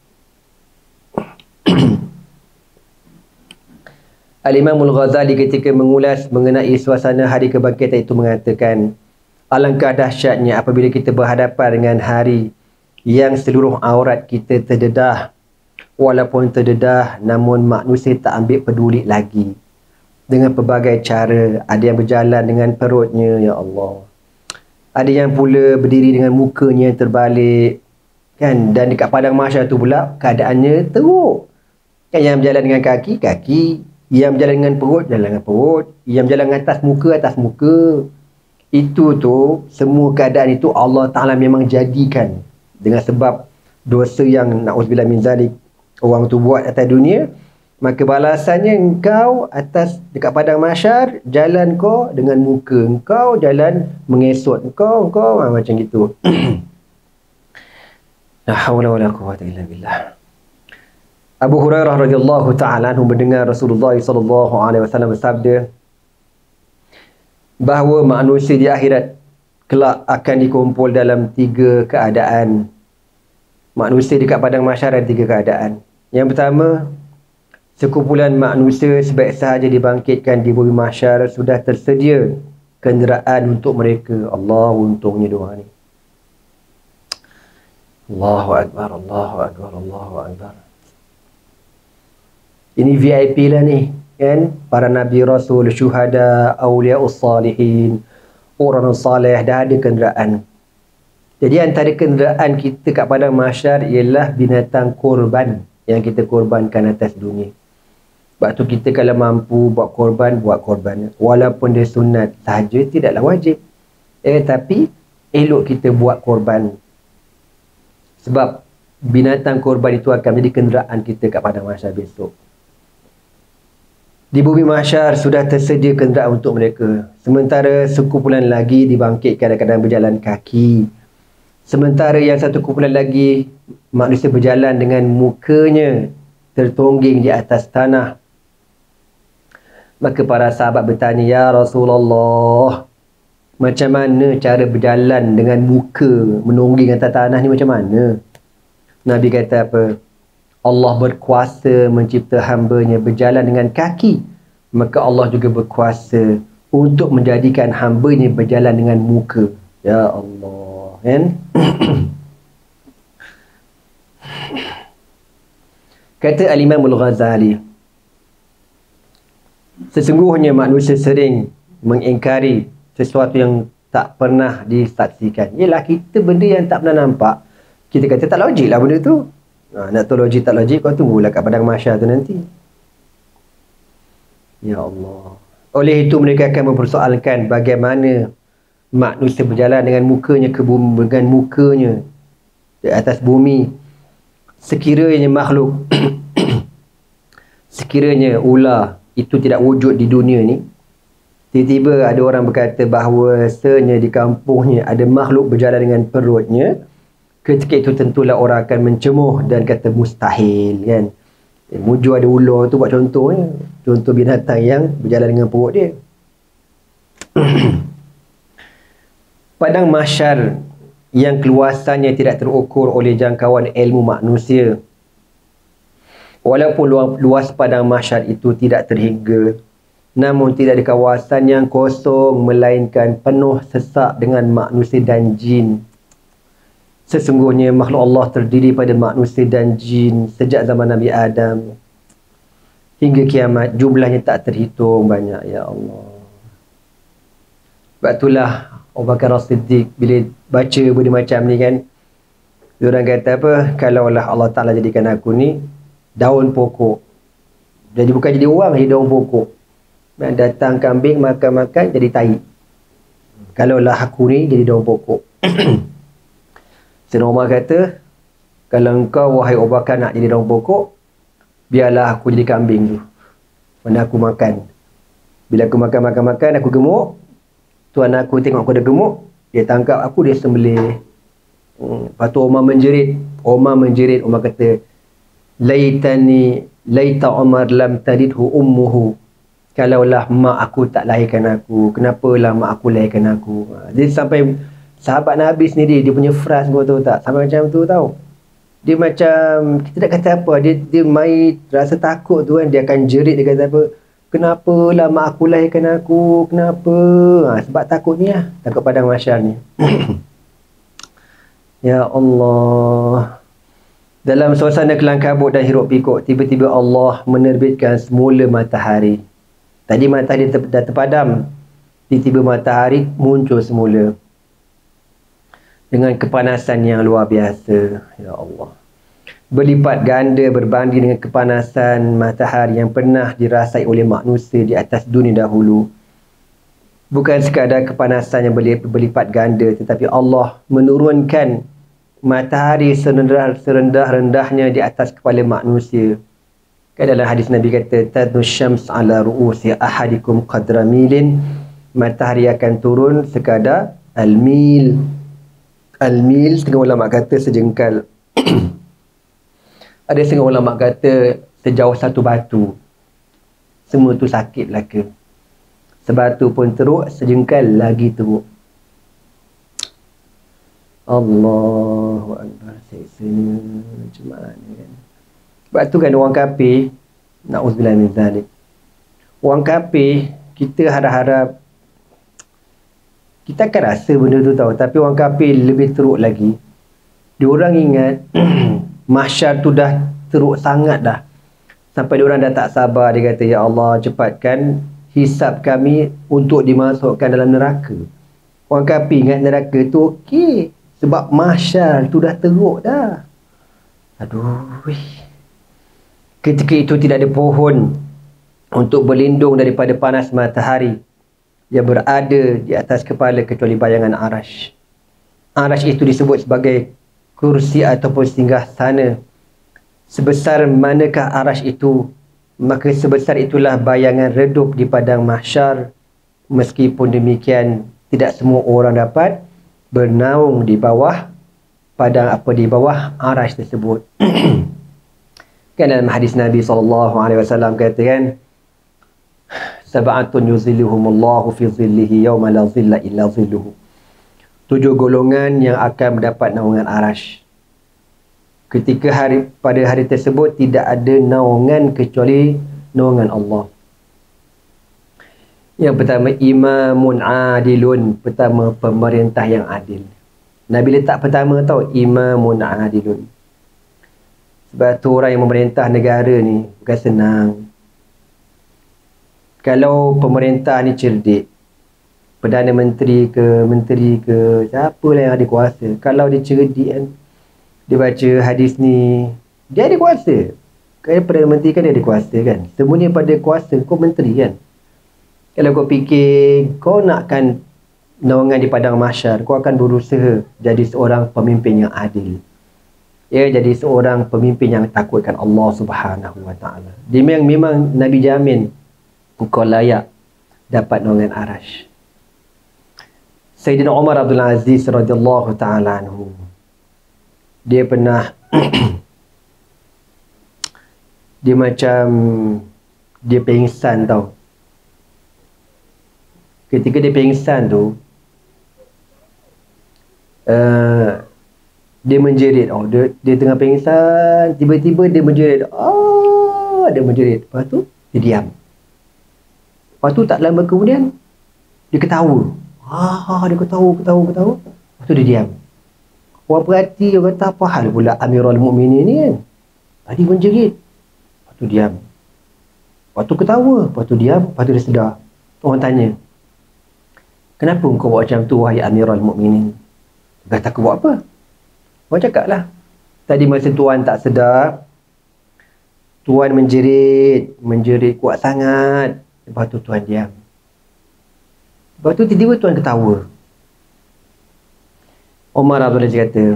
Al-Imamul Ghazali ketika mengulas mengenai suasana hari kebangkitan itu mengatakan, alangkah dahsyatnya apabila kita berhadapan dengan hari yang seluruh aurat kita terdedah. Walaupun terdedah, namun manusia tak ambil peduli lagi. Dengan pelbagai cara. Ada yang berjalan dengan perutnya, ya Allah. Ada yang pula berdiri dengan mukanya yang terbalik. Kan? Dan dekat padang mahsyar tu pula, keadaannya teruk. Kan yang berjalan dengan kaki, kaki. Yang berjalan dengan perut, jalan dengan perut. Yang berjalan dengan atas muka, atas muka. Itu tu, semua keadaan itu Allah Ta'ala memang jadikan. Dengan sebab dosa yang na'udzubillah min zalik orang tu buat atas dunia, maka balasannya engkau atas dekat padang mahsyar, jalan kau dengan muka engkau, jalan mengesot engkau, engkau ha, macam gitu. La haula wala quwwata illa billah. Abu Hurairah radhiyallahu ta'ala anhu mendengar Rasulullah sallallahu alaihi wasallam bersabda bahawa manusia di akhirat kelak akan dikumpul dalam tiga keadaan. Manusia dekat padang mahsyar ada tiga keadaan. Yang pertama, sekumpulan manusia sebaik sahaja dibangkitkan di bumi mahsyar, sudah tersedia kenderaan untuk mereka. Allah, untungnya doa ni. Allahu Akbar, Allahu Akbar, Allahu Akbar. Ini V I P lah ni, kan? Para Nabi Rasul, syuhada, awliyaus salihin, orang salih, dah ada kenderaan. Jadi antara kenderaan kita kat padang mahsyar ialah binatang korban yang kita korbankan atas dunia. Sebab tu kita kalau mampu buat korban, buat korban. Walaupun dia sunat sahaja, tidaklah wajib. Eh, tapi elok kita buat korban. Sebab binatang korban itu akan menjadi kenderaan kita kat padang mahsyar besok. Di bumi mahsyar sudah tersedia kenderaan untuk mereka. Sementara sekumpulan lagi dibangkitkan kadang-kadang berjalan kaki. Sementara yang satu kumpulan lagi manusia berjalan dengan mukanya tertongging di atas tanah. Maka para sahabat bertanya, ya Rasulullah, macam mana cara berjalan dengan muka menongging atas tanah ni, macam mana? Nabi kata apa? Allah berkuasa mencipta hambanya berjalan dengan kaki. Maka Allah juga berkuasa untuk menjadikan hambanya berjalan dengan muka. Ya Allah. Kan? Kata Al-Imamul Ghazali, sesungguhnya manusia sering mengingkari sesuatu yang tak pernah disaksikan. Yelah, kita benda yang tak pernah nampak, kita kata tak logik lah benda tu. Ha, nak tahu logik tak logik, kau tunggulah kat padang mahsyar tu nanti. Ya Allah. Oleh itu mereka akan mempersoalkan bagaimana manusia berjalan dengan mukanya ke bumi, dengan mukanya di atas bumi. Sekiranya makhluk sekiranya ular itu tidak wujud di dunia ni, tiba-tiba ada orang berkata bahawasanya di kampungnya ada makhluk berjalan dengan perutnya, ketika itu tentulah orang akan mencemuh dan kata mustahil, kan? Eh, Muju ada ular tu buat contoh, eh. contoh binatang yang berjalan dengan perut dia. Padang mahsyar yang keluasannya tidak terukur oleh jangkauan ilmu manusia. Walaupun luas padang mahsyar itu tidak terhingga, namun tidak ada kawasan yang kosong melainkan penuh sesak dengan manusia dan jin. Sesungguhnya makhluk Allah terdiri pada manusia dan jin sejak zaman Nabi Adam hingga kiamat, jumlahnya tak terhitung banyak, ya Allah. Sebab itulah Abu Bakar As-Siddiq bila baca benda macam ni kan, diorang kata apa, kalaulah Allah Ta'ala jadikan aku ni daun pokok, jadi bukan jadi orang, jadi daun pokok, dan datang kambing makan-makan jadi tai, kalaulah aku ni jadi daun pokok. Sayyidina Umar kata, kalau engkau wahai Abu Bakar nak jadi daun pokok, biarlah aku jadi kambing tu, mana aku makan. Bila aku makan-makan-makan, aku gemuk, tuan aku tengok aku dah gemuk, dia tangkap aku, dia sembelih. Hmm. Lepas tu Umar menjerit, Umar menjerit, Umar kata, laitani laita Umar lam talidhu ummuhu, kalaulah mak aku tak lahirkan aku, kenapalah mak aku lahirkan aku. Dia sampai sahabat Nabi sendiri, dia punya frust, kau tahu tak, sampai macam tu tau. Dia macam, kita nak kata apa, dia dia mai rasa takut tu kan, dia akan jerit, dia kata apa, kenapalah mak aku lahirkan aku, kenapa? Ha, sebab takut ni lah, takut padang mahsyar ni. Ya Allah. Dalam suasana kelam kabut dan hiruk pikuk, tiba-tiba Allah menerbitkan semula matahari. Tadi matahari dah terpadam, tiba-tiba matahari muncul semula dengan kepanasan yang luar biasa. Ya Allah. Berlipat ganda berbanding dengan kepanasan matahari yang pernah dirasai oleh manusia di atas dunia dahulu. Bukan sekadar kepanasan yang berlipat ganda, tetapi Allah menurunkan matahari serendah-rendahnya di atas kepala manusia. Kan dalam hadis Nabi kata, tadnu syams ala ru'usi ahadikum qadra milin, matahari akan turun sekadar al-mil. Al-mil, setengah ulama kata sejengkal. Ada setengah ulama kata sejauh satu batu. Semua tu sakit belaka. Sebatu pun teruk, sejengkal lagi teruk. Allahu Akbar. Seksanya macam mana kan. Sebab tu kan orang kafir, na'udzubillah min zalik, orang kafir, kita harap-harap, kita akan rasa benda tu tahu, tapi orang kafir lebih teruk lagi. Diorang ingat mahsyar tu dah teruk sangat dah, sampai diorang dah tak sabar. Dia kata, ya Allah, cepatkan hisab kami untuk dimasukkan dalam neraka. Orang kafir ingat neraka tu okey, sebab mahsyar tu dah teruk dah. Aduh. Ketika itu tidak ada pohon untuk berlindung daripada panas matahari yang berada di atas kepala kecuali bayangan arash. Arash itu disebut sebagai kursi ataupun singgah sana. Sebesar manakah arash itu, maka sebesar itulah bayangan redup di padang mahsyar. Meskipun demikian, tidak semua orang dapat bernaung di bawah padang apa di bawah arash tersebut. Kan dalam hadis Nabi sallallahu alaihi wasallam kata kan, sab'atun yuzilluhumullahu fi zillihi yawma la zilla illa zilluhu. Tujuh golongan yang akan mendapat naungan arash. Ketika hari pada hari tersebut tidak ada naungan kecuali naungan Allah. Yang pertama, imamun adilun. Pertama, pemerintah yang adil. Nabi letak pertama tau, imamun adilun. Sebab tu orang yang memerintah negara ni bukan senang. Kalau pemerintah ni cerdik, Perdana Menteri ke, Menteri ke, siapalah yang ada kuasa, kalau dia cerdik kan, dia baca hadis ni, dia ada kuasa. Kan Perdana Menteri kan dia ada kuasa kan, semuanya pada kuasa, kau menteri kan. Kalau kau fikir kau nakkan naungan di padang mahsyar, kau akan berusaha jadi seorang pemimpin yang adil. Ya, jadi seorang pemimpin yang takutkan Allah Subhanahu Wa Taala. Dia memang, memang Nabi jamin kau layak dapat naungan arash. Sayyidina Umar Abdul Aziz radhiyallahu taala anhu, dia pernah dia macam dia pingsan tau ketika dia pingsan tu, uh, dia menjerit. Oh, dia, dia tengah pingsan, tiba-tiba dia menjerit. Ah, dia menjerit. Lepas tu dia diam. Lepas tu tak lama kemudian dia ketawa. Ah, dia ketawa, ketawa, ketawa. Lepas tu dia diam. Orang perhati, dia kata, apa hal pula Amirul Mukminin ni kan? Tadi menjerit. Lepas tu diam. Lepas tu ketawa. Lepas tu diam. Lepas tu dia sedar. Orang tanya, kenapa kau buat macam tu wahai Amirul Mukminin? Dia kata, aku buat apa? Orang cakap lah, tadi masa tuan tak sedar, tuan menjerit. Menjerit kuat sangat. Lepas tu tuan diam. Lepas tu tiba-tiba tuan ketawa. Umar Abdul Aziz kata,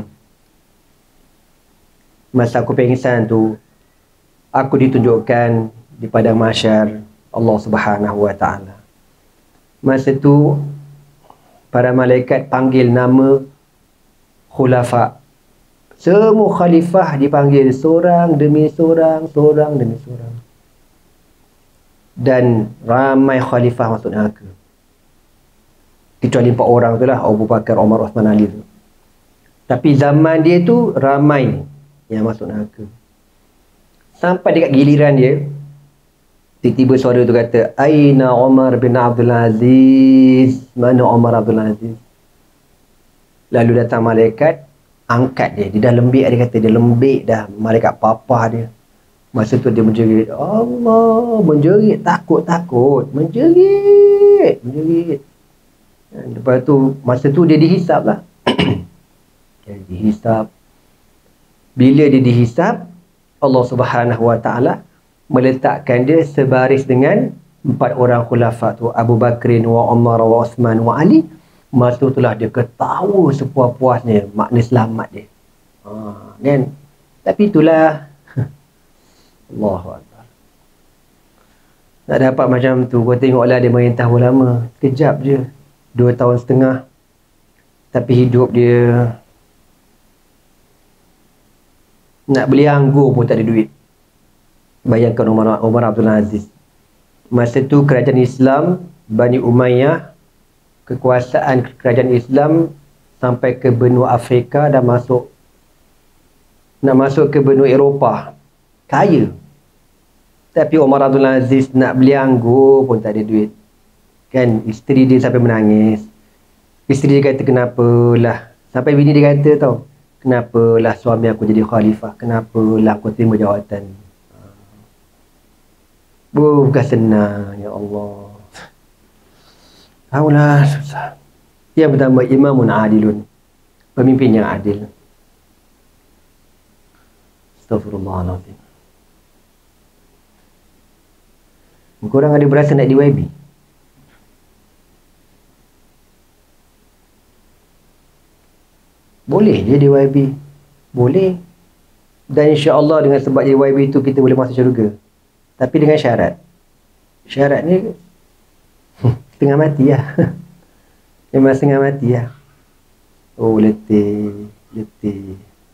masa aku pengsan tu, aku ditunjukkan di padang mahsyar Allah Subhanahu Wa Taala. Masa tu para malaikat panggil nama khulafa. Semua khalifah dipanggil seorang demi seorang, seorang demi seorang. Dan ramai khalifah masuk neraka. Kecuali empat orang tu lah, Abu Bakar, Umar, Uthman, Ali tu. Tapi zaman dia tu ramai yang masuk neraka. Sampai dekat giliran dia, tiba-tiba suara tu kata, Aina Umar bin Abdul Aziz? Mana Umar Abdul Aziz? Lalu datang malaikat, angkat dia. Dia dah lembik, dia kata dia lembik dah. Malaikat papah dia. Masa tu dia menjerit, Allah, menjerit, takut-takut, menjerit, menjerit. Dan lepas tu, masa tu dia dihisap lah. Dia dihisap. Bila dia dihisap, Allah Subhanahu Wa Taala meletakkan dia sebaris dengan empat orang khulafa tu, Abu Bakrin wa Umar wa Uthman wa Ali. Masa itulah dia ketawa sepuas-puasnya, makna selamat dia. Ha, kan? Tapi itulah Allahu Akbar. Nak dapat macam tu, kau tengoklah dia merintah lama. Sekejap je, dua tahun setengah. Tapi hidup dia, nak beli anggur pun tak ada duit. Bayangkan Umar, Umar Abdul Aziz. Masa tu kerajaan Islam, Bani Umayyah, kekuasaan kerajaan Islam sampai ke benua Afrika dan masuk, nak masuk ke benua Eropah. Kaya. Tapi Umar Abdul Aziz nak beli anggur pun tak ada duit. Kan, isteri dia sampai menangis. Isteri dia kata, kenapalah. Sampai bini dia kata tau, kenapalah suami aku jadi khalifah? Kenapalah aku terima jawatan? Bukan senang, ya Allah. Tahulah, susah. Yang pertama, imamun adilun. Pemimpin yang adil. Astaghfirullahaladzim. Korang ada berasa nak D Y B? Boleh je D Y B. Boleh. Dan insya-Allah dengan sebab D Y B itu kita boleh masuk syurga. Tapi dengan syarat. Syarat ni setengah mati lah. Memang setengah mati lah. Oh, letih. Letih.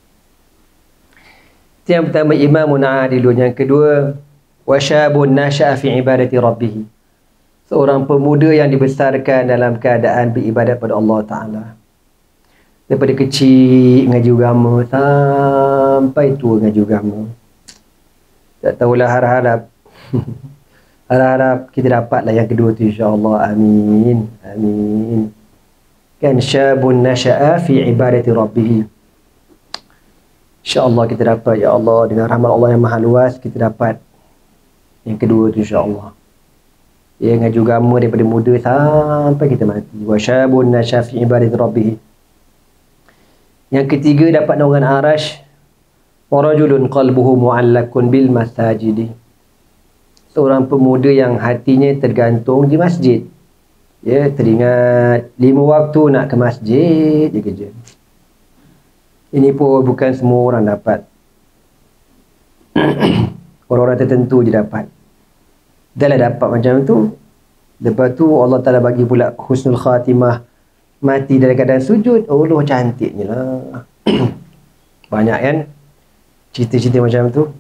Itu yang pertama, imamun adilun. Yang kedua, wasyabun nasya'a fi ibadati rabbih. Seorang pemuda yang dibesarkan dalam keadaan beribadat pada Allah Ta'ala. Daripada kecil ngaji agama sampai tua ngaji agama. Tak tahulah, harap-harap harap-harap kita dapatlah yang kedua tu, insya-Allah. Amin. Amin. Kan, syabun nasya'a fi ibadati rabbih. InsyaAllah kita dapat, ya Allah, dengan rahmat Allah yang maha luas, kita dapat yang kedua tu, insyaAllah. Ya, ngaji agama daripada muda sampai kita mati. Wa syabun nasya'a fi ibadati rabbih. Yang ketiga, dapat naungan arash. Wa rajulun qalbuhu mu'allakun bil masajidi. Seorang pemuda yang hatinya tergantung di masjid. Ya, teringat lima waktu nak ke masjid je kerja. Ini pun bukan semua orang dapat. Orang-orang tertentu je dapat. Dah lah dapat macam tu. Lepas tu Allah Ta'ala bagi pula husnul khatimah. Mati dalam keadaan sujud. Oh, Allah, cantiknya lah. Banyak kan cerita-cerita macam tu.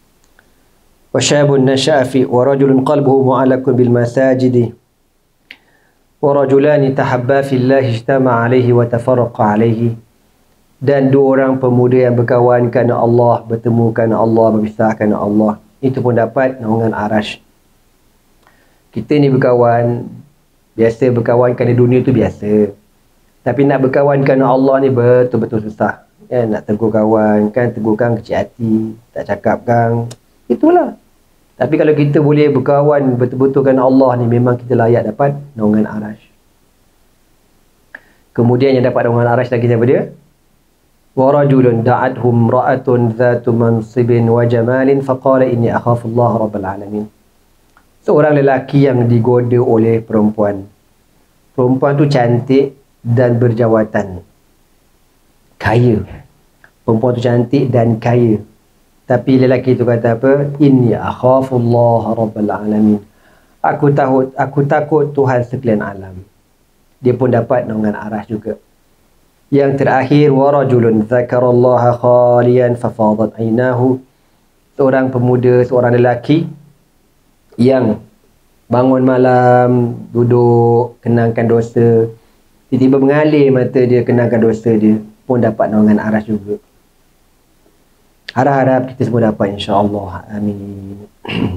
Wa syabun nasya'a fi wa rajulun qalbuhu mu'allakun bil masajidi. wa rajulani tahabba fillahi ijtama alaihi wa tafarraqa alaihi. Dan dua orang pemuda yang berkawan kerana Allah, bertemu kerana Allah, berpisah kerana Allah. Itu pun dapat naungan Arash. Kita ni berkawan, biasa berkawan kerana dunia tu biasa. Tapi nak berkawan kerana Allah ni betul-betul susah. Ya, nak tegur kawan, kan tegur kan kecil hati, tak cakap kan. Itulah. Tapi kalau kita boleh berkawan betul-betul kerana Allah ni, memang kita layak dapat naungan Arash. Kemudian yang dapat naungan Arash lagi siapa dia? وَرَجُلٌ دَعَتْهُمْ رَأَةٌ ذَاتُ مَنْصِبٍ وَجَمَالٍ فَقَالَ إِنِّي أَخَافُ اللَّهَ رَبَّ الْعَالَمِينَ. Seorang lelaki yang digoda oleh perempuan. Perempuan tu cantik dan berjawatan. Kaya. Perempuan tu cantik dan kaya. Tapi lelaki tu kata apa? Inni akhafullaha rabbal alamin. Aku takut, aku takut Tuhan sekalian alam. Dia pun dapat naungan Arash juga. Yang terakhir, warajulun dzakarallaha khaliyan fafadat ainahu. Seorang pemuda, seorang lelaki yang bangun malam, duduk, kenangkan dosa, tiba-tiba mengalir mata dia, kenangkan dosa dia, pun dapat naungan Arash juga. Harap-harap kita semua dapat, insya-Allah. Amin.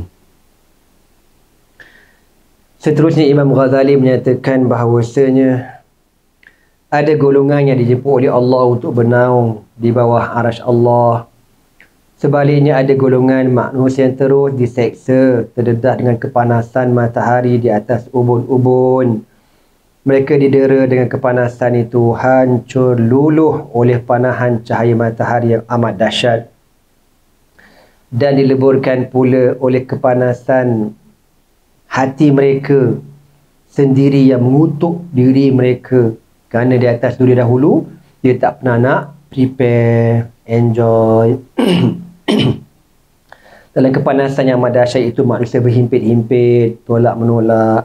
Seterusnya Imam Ghazali menyatakan bahawasanya ada golongan yang dijemput oleh Allah untuk bernaung di bawah Arash Allah. Sebaliknya ada golongan manusia yang terus diseksa, terdedah dengan kepanasan matahari di atas ubun-ubun. Mereka didera dengan kepanasan itu, hancur luluh oleh panahan cahaya matahari yang amat dahsyat. Dan dileburkan pula oleh kepanasan hati mereka sendiri yang mengutuk diri mereka. Kerana di atas dunia dahulu, dia tak pernah nak prepare, enjoy. Dalam kepanasan yang amat dahsyat itu, manusia berhimpit-himpit, tolak-menolak.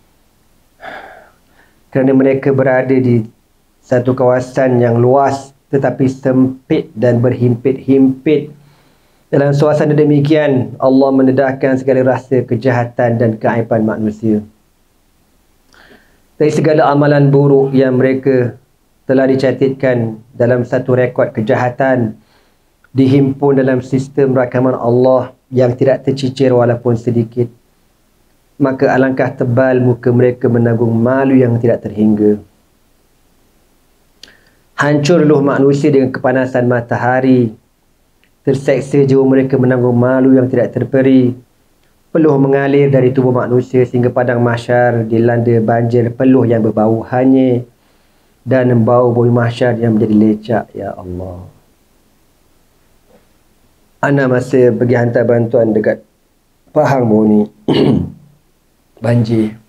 Kerana mereka berada di satu kawasan yang luas tetapi sempit dan berhimpit-himpit. Dalam suasana demikian, Allah mendedahkan segala rasa kejahatan dan keaiban manusia. Dari segala amalan buruk yang mereka telah dicatatkan dalam satu rekod kejahatan, dihimpun dalam sistem rakaman Allah yang tidak tercicir walaupun sedikit, maka alangkah tebal muka mereka menanggung malu yang tidak terhingga. Hancur luluh manusia dengan kepanasan matahari, terseksa jiwa mereka menanggung malu yang tidak terperi. Peluh mengalir dari tubuh manusia sehingga padang mahsyar dilanda banjir peluh yang berbau hanyir dan bau bumi mahsyar yang menjadi lecak. Ya Allah. Ana masa pergi hantar bantuan dekat Pahang baru ni. Banjir.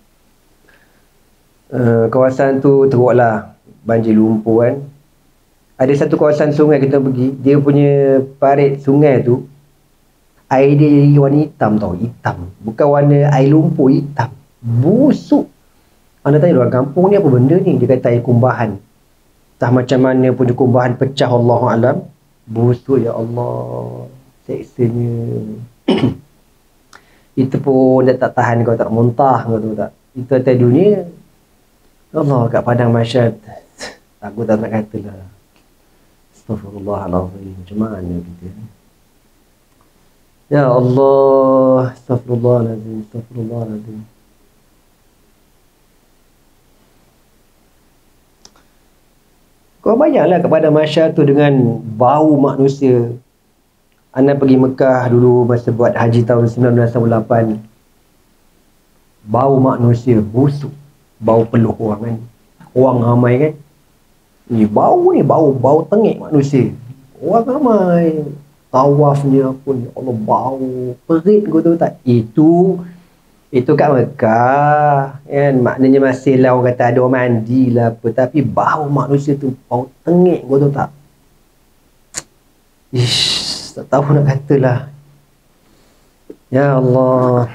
Uh, kawasan tu teruklah banjir lumpur kan. Ada satu kawasan sungai kita pergi, dia punya parit sungai tu air dia jadi warna hitam tau, hitam. Bukan warna air lumpur, hitam. Busuk. Anda tanya orang kampung ni apa benda ni? Dia kata air kumbahan. Entah macam mana punya kumbahan pecah, Allahu'alam. Busuk, ya Allah. Seksanya. Itu pun dah tak tahan kau tak muntah kau tahu tak. Itu atas dunia. Allah kat padang mahsyar. Aku tak nak kata lah. Astaghfirullahaladzim. Macam mana kita? Ya Allah, astaghfirullahaladzim, astaghfirullahaladzim. Kau banyaklah kepada masyarakat tu dengan bau manusia. Anda pergi Mekah dulu masa buat haji tahun seribu sembilan ratus sembilan puluh lapan. Bau manusia, busuk. Bau peluh orang kan. Orang ramai kan. Ni bau ni, bau, bau tengik manusia. Orang ramai. Tawafnya pun, ya Allah, bau perit kau tahu tak? Itu itu kat Mekah kan, maknanya masih lah orang kata ada orang mandi lah apa, tapi bau manusia tu bau tengik kau tahu tak? Ish, tak tahu nak katalah. Ya Allah.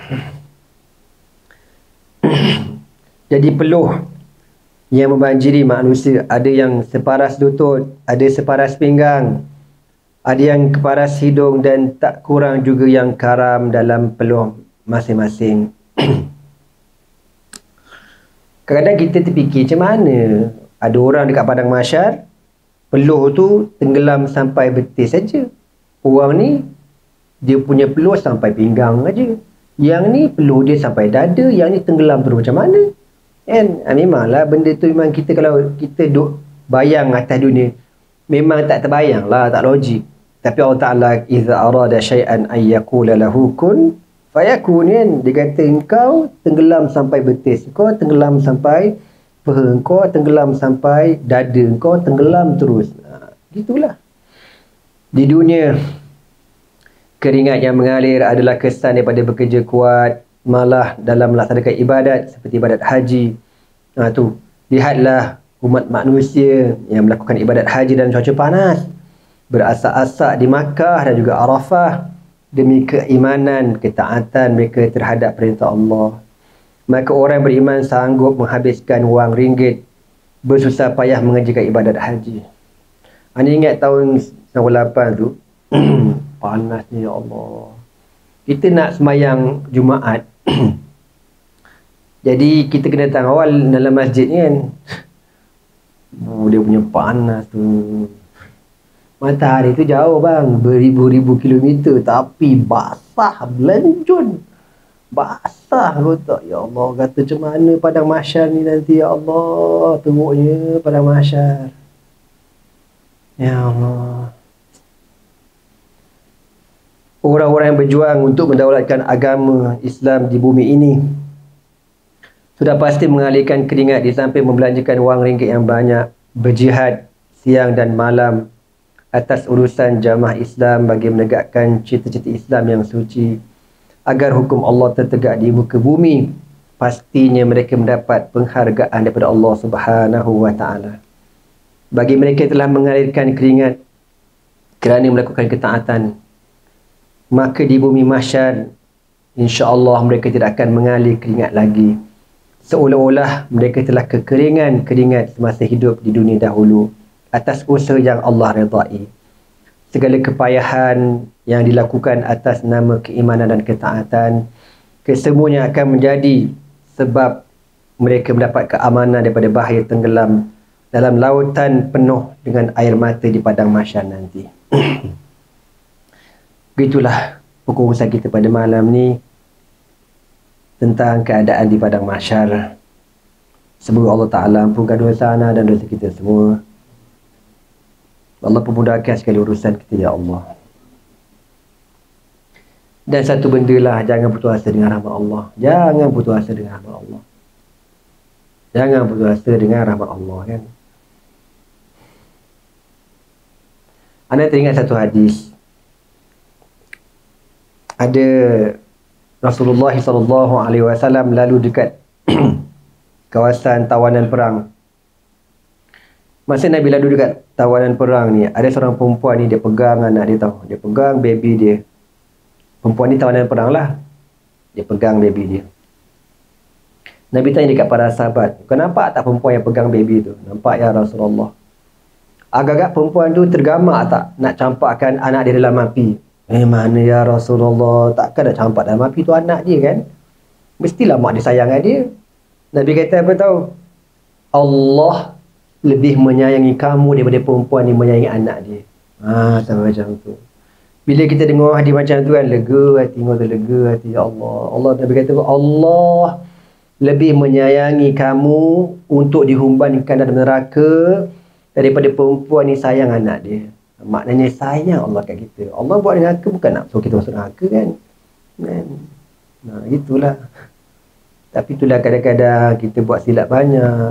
Jadi peluh yang membanjiri manusia, ada yang separas lutut, ada separas pinggang, ada yang keparas hidung, dan tak kurang juga yang karam dalam peluh masing-masing. Kadang-kadang kita terfikir macam mana ada orang dekat padang mahsyar, peluh tu tenggelam sampai betis saja. Orang ni dia punya peluh sampai pinggang aja. Yang ni peluh dia sampai dada, yang ni tenggelam terus, macam mana? Kan? Ha, memanglah benda tu memang kita kalau kita duk bayang atas dunia, memang tak terbayang lah, tak logik. Tapi Allah Ta'ala iza arada syai'an ay yaqula lahu kun fayakun, kan? Dia kata engkau tenggelam sampai betis, kau tenggelam sampai peha, kau tenggelam sampai dada, kau tenggelam terus. Ha, gitulah. Di dunia, keringat yang mengalir adalah kesan daripada bekerja kuat, malah dalam melaksanakan ibadat seperti ibadat haji. Ha, tu. Lihatlah umat manusia yang melakukan ibadat haji dalam cuaca panas, berasak-asak di Makkah dan juga Arafah demi keimanan, ketaatan mereka terhadap perintah Allah. Maka orang beriman sanggup menghabiskan wang ringgit bersusah payah mengerjakan ibadat haji. Anda ingat tahun sembilan puluh lapan tu panasnya, ya Allah. Kita nak sembahyang Jumaat. Jadi kita kena datang awal dalam masjid ni, kan. Oh, dia punya panas tu. Matahari tu jauh, bang, beribu-ribu kilometer, tapi basah belanjun. Basah kau tak. Ya Allah, kata macam mana padang mahsyar ni nanti, ya Allah. Teruknya padang mahsyar. Ya Allah. Orang-orang yang berjuang untuk mendaulatkan agama Islam di bumi ini sudah pasti mengalihkan keringat di samping membelanjakan wang ringgit yang banyak, berjihad siang dan malam atas urusan jamaah Islam bagi menegakkan cita-cita Islam yang suci agar hukum Allah tertegak di muka bumi. Pastinya mereka mendapat penghargaan daripada Allah Subhanahu wa taala. Bagi mereka yang telah mengalirkan keringat kerana melakukan ketaatan, maka di bumi mahsyar insya-Allah mereka tidak akan mengalir keringat lagi, seolah-olah mereka telah kekeringan keringat semasa hidup di dunia dahulu atas usaha yang Allah redai. Segala kepayahan yang dilakukan atas nama keimanan dan ketaatan, kesemuanya akan menjadi sebab mereka mendapat keamanan daripada bahaya tenggelam dalam lautan penuh dengan air mata di padang mahsyar nanti. Begitulah perkongsian kita pada malam ni tentang keadaan di padang mahsyar. Semoga Allah Ta'ala ampunkan dosa ana dan dosa kita semua. Allah pemudahkan segala urusan kita, ya Allah. Dan satu benda lah, jangan putus asa dengan rahmat Allah. Jangan putus asa dengan rahmat Allah. Jangan putus asa dengan rahmat Allah, kan. Anda teringat satu hadis. Ada Rasulullah sallallahu alaihi wasallam lalu dekat kawasan tawanan perang. Masa Nabi lalu dekat tawanan perang ni, ada seorang perempuan ni, dia pegang anak dia, tahu. Dia pegang baby dia. Perempuan ni tawanan perang lah. Dia pegang baby dia. Nabi tanya dekat para sahabat, kenapa tak perempuan yang pegang baby tu? Nampak ya Rasulullah? Agak-agak perempuan tu tergamak tak nak campakkan anak dia dalam api. Eh, mana ya Rasulullah, takkan nak campak dalam api tu anak dia, kan? Mestilah mak dia sayang dia. Nabi kata apa tahu? Allah lebih menyayangi kamu daripada perempuan yang menyayangi anak dia. Ah, sama macam tu. Bila kita dengar hadis macam tu, kan, lega hati, dengar tu lega hati. Ya Allah, Allah Nabi kata Allah lebih menyayangi kamu untuk dihumbankan dalam neraka daripada perempuan ni sayang anak dia. Maknanya sayang Allah kat kita. Allah buat neraka bukan nak suruh kita masuk neraka, kan? kan? Nah, itulah. Tapi itulah kadang-kadang kita buat silap banyak.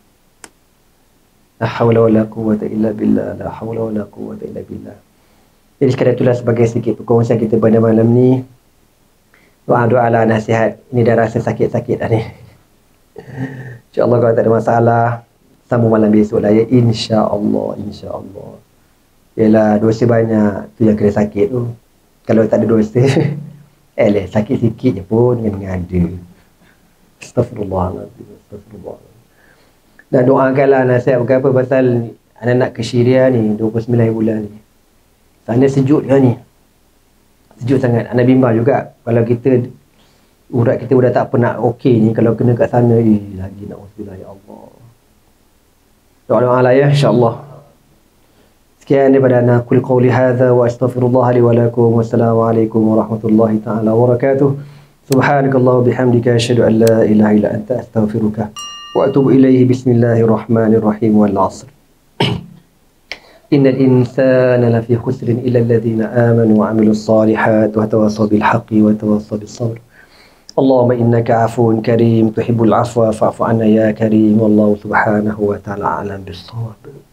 La hawla wala quwwata illa billah. La hawla wala quwwata illa billah. Jadi sekadar itulah sebagai sedikit perkongsian kita pada malam ni. Doa-doa lah, nasihat. Ini dah rasa sakit-sakit dah ni. InsyaAllah kalau tak ada masalah, sambung malam besok lah ya. InsyaAllah. InsyaAllah. Yelah, dosa banyak. Tu yang kena sakit tu. Kalau tak ada dosa, eh leh, sakit sikit je pun dengan ada. Astaghfirullahaladzim. Astaghfirullahaladzim. Dan doakanlah nasihat bukan apa pasal anak-anak ke Syria ni, dua puluh sembilan bulan ni. Sana sejuk dia ni. Sejuk sangat. Anak bimbang juga kalau kita Urat kita dah tak pernah okey ni, kalau kena kat sana, eh lagi nak wasbilah, ya Allah. Doa-doa ala ya, insya-Allah. Sekian daripada ana, qul qawli hadza wa astaghfirullah li wa lakum. Wassalamualaikum warahmatullahi taala wabarakatuh. Subhanakallah bihamdika asyhadu an la ilaha illa anta astaghfiruka wa atubu ilaihi. Bismillahirrahmanirrahim. Wal 'ashr. Innal insana lafi khusrin illa alladhina amanu wa 'amilus solihat wa tawassaw bil haqqi wa tawassaw bis sabr. Allahumma innaka 'afuwun karim tuhibbul 'afwa fa'fu 'anna ya karim. Wallahu subhanahu wa ta'ala a'lam bis-shawab.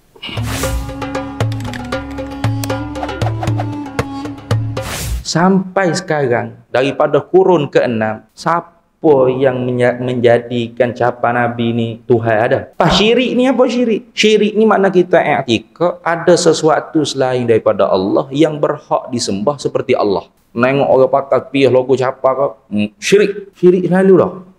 Sampai sekarang daripada kurun keenam, siapa yang menjadikan capa Nabi ni Tuhan ada? Pas syirik ni apa syirik? Syirik ni makna kita i'tikad ada sesuatu selain daripada Allah yang berhak disembah seperti Allah. Nengok orang pakai piah logo capa kau, hmm, syirik. Syirik selalu dah.